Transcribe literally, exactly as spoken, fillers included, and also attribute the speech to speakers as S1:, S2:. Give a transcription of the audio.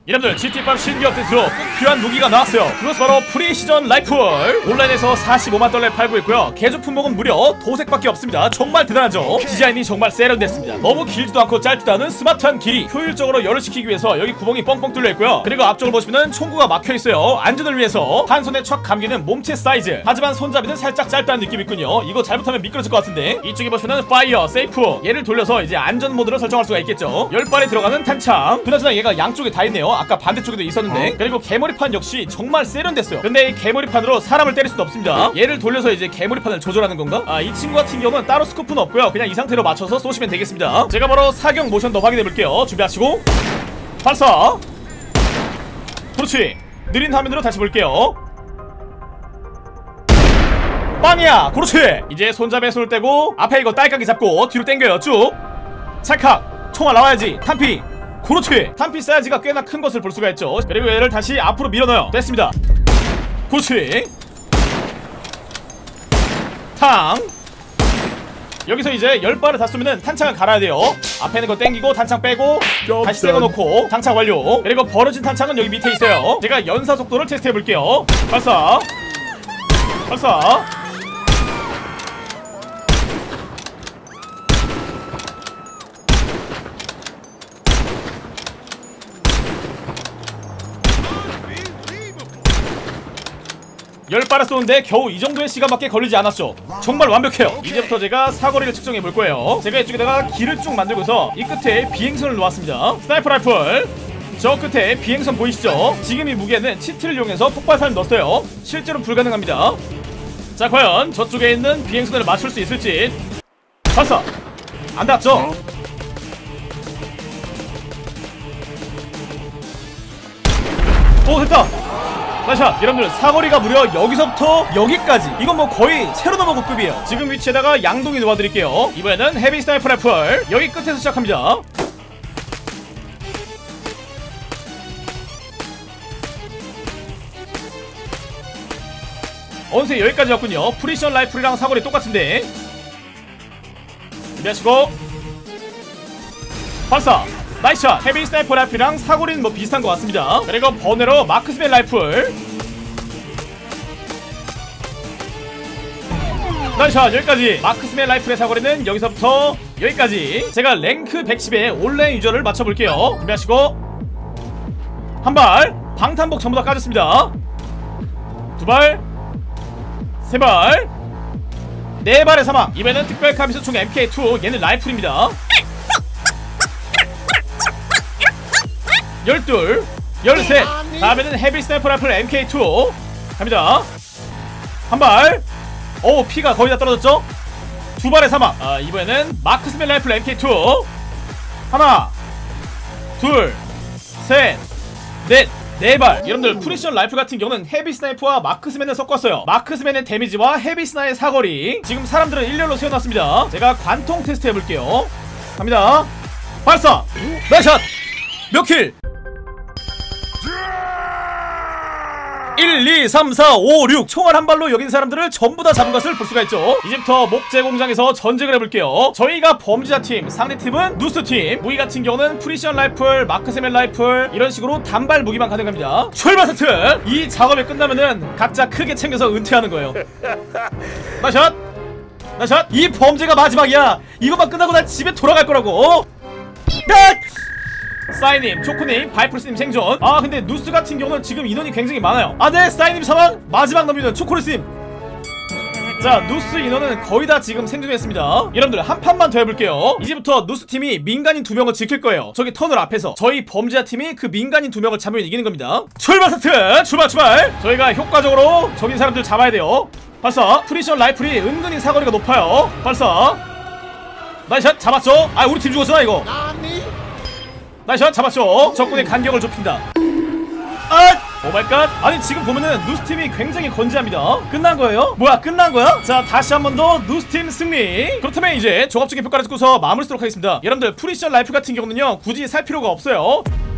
S1: 여러분들 지티팝 신규 업데이트로 꼭 필요한 무기가 나왔어요. 그것은 바로 프리시전 라이플. 온라인에서 사십오만 달러에 팔고 있고요. 개조 품목은 무려 도색밖에 없습니다. 정말 대단하죠. 디자인이 정말 세련됐습니다. 너무 길지도 않고 짧지도 않은 스마트한 길이 효율적으로 열을 시키기 위해서 여기 구멍이 뻥뻥 뚫려 있고요. 그리고 앞쪽을 보시면은 총구가 막혀 있어요. 안전을 위해서 한 손에 촥 감기는 몸체 사이즈. 하지만 손잡이는 살짝 짧다는 느낌이 있군요. 이거 잘못하면 미끄러질 것 같은데. 이쪽에 보시면은 파이어, 세이프. 얘를 돌려서 이제 안전 모드로 설정할 수가 있겠죠. 열 발에 들어가는 탄창. 그나저나 얘가 양쪽에 다 있네요. 아까 반대쪽에도 있었는데. 그리고 개머리판 역시 정말 세련됐어요. 근데 이 개머리판으로 사람을 때릴 수는 없습니다. 얘를 돌려서 이제 개머리판을 조절하는 건가? 아, 이 친구 같은 경우는 따로 스코프는 없고요. 그냥 이 상태로 맞춰서 쏘시면 되겠습니다. 제가 바로 사격 모션도 확인해 볼게요. 준비하시고 발사. 그렇지. 느린 화면으로 다시 볼게요. 빵이야. 그렇지. 이제 손잡이에 손을 떼고 앞에 이거 딸깍이 잡고 뒤로 당겨요. 쭉 찰칵. 총알 나와야지. 탄피. 그렇지. 탄피 사이즈가 꽤나 큰 것을 볼 수가 있죠. 그리고 얘를 다시 앞으로 밀어넣어요. 됐습니다. 그렇지. 탕. 여기서 이제 열 발을 다 쏘면은 탄창을 갈아야 돼요. 앞에 있는 거 땡기고 탄창 빼고 다시 떼어놓고 장착 완료. 그리고 벌어진 탄창은 여기 밑에 있어요. 제가 연사 속도를 테스트 해볼게요. 발사. 발사. 열 발을 쏘는데 겨우 이 정도의 시간밖에 걸리지 않았죠. 정말 완벽해요. 이제부터 제가 사거리를 측정해 볼 거예요. 제가 이쪽에다가 길을 쭉 만들고서 이 끝에 비행선을 놓았습니다. 스나이퍼 라이플. 저 끝에 비행선 보이시죠? 지금 이 무게는 치트를 이용해서 폭발탄을 넣었어요. 실제로 불가능합니다. 자, 과연 저쪽에 있는 비행선을 맞출 수 있을지. 발사. 안 닿았죠? 오, 됐다. 나이샷. 여러분들 사거리가 무려 여기서부터 여기까지. 이건 뭐 거의 새로 넘어고 급이에요. 지금 위치에다가 양동이 놓아드릴게요. 이번에는 헤비 스나이퍼 라이플. 여기 끝에서 시작합니다. 어느새 여기까지 왔군요. 프리션 라이플이랑 사거리 똑같은데. 준비하시고 발사. 나이스샷. 헤비 스나이퍼 라이플이랑 사거리는 뭐 비슷한 것 같습니다. 그리고 번외로 마크스맨 라이플. 나이스샷. 여기까지. 마크스맨 라이플의 사거리는 여기서부터 여기까지. 제가 랭크 백십의 온라인 유저를 맞춰볼게요. 준비하시고 한발. 방탄복 전부 다 까졌습니다. 두발, 세발, 네발의 사망. 이번에는 특별 카미소 총 엠케이 투. 얘는 라이플입니다. 열둘, 열셋. 다음에는 헤비 스나이퍼 라이플 엠케이 투 갑니다. 한발. 오, 피가 거의 다 떨어졌죠? 두발의 사망. 아, 이번에는 마크스맨 라이플 엠케이 투. 하나, 둘, 셋, 넷, 네발. 여러분들 프리션 라이플 같은 경우는 헤비 스나이퍼와 마크스맨을 섞었어요. 마크스맨의 데미지와 헤비 스나의 사거리. 지금 사람들은 일렬로 세워놨습니다. 제가 관통 테스트 해볼게요. 갑니다. 발사. 나이샷. 몇 킬? 일, 이, 삼, 사, 오, 육. 총알 한 발로 여긴 사람들을 전부 다 잡은 것을 볼 수가 있죠. 이제부터 목재 공장에서 전쟁을 해볼게요. 저희가 범죄자팀, 상대팀은 누스팀. 무기 같은 경우는 프리션 라이플, 마크스맨 라이플 이런 식으로 단발 무기만 가능합니다. 출발 세트! 이 작업이 끝나면은 각자 크게 챙겨서 은퇴하는 거예요. 나샷! 나샷! 이 범죄가 마지막이야. 이것만 끝나고 난 집에 돌아갈 거라고. 야! 싸이님, 초코님, 바이플스님 생존. 아, 근데 누스 같은 경우는 지금 인원이 굉장히 많아요. 아, 네, 싸이님 사망. 마지막 놈이는 초코리스님. 자, 누스 인원은 거의 다 지금 생존했습니다. 여러분들 한 판만 더 해볼게요. 이제부터 누스팀이 민간인 두 명을 지킬 거예요. 저기 터널 앞에서. 저희 범죄자팀이 그 민간인 두 명을 잡으면 이기는 겁니다. 출발 세트! 출발 출발! 저희가 효과적으로 저기 사람들 잡아야 돼요. 발사. 프리션 라이플이 은근히 사거리가 높아요. 발사. 나이샷. 잡았죠? 아, 우리 팀 죽었잖아 이거. 나이샷. 잡았죠. 적군의 간격을 좁힌다. 아! 오마이갓. 아니 지금 보면은 누스팀이 굉장히 건재합니다. 끝난 거예요? 뭐야, 끝난 거야? 자, 다시 한 번 더 누스팀 승리. 그렇다면 이제 종합적인 평가를 듣고서 마무리 쓰도록 하겠습니다. 여러분들 프리션 라이플 같은 경우는요 굳이 살 필요가 없어요.